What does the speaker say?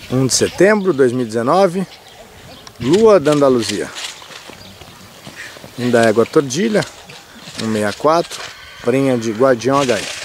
1 de setembro de 2019, Lua da Andaluzia. Ainda égua tordilha, 164, prenha de Guardião HI.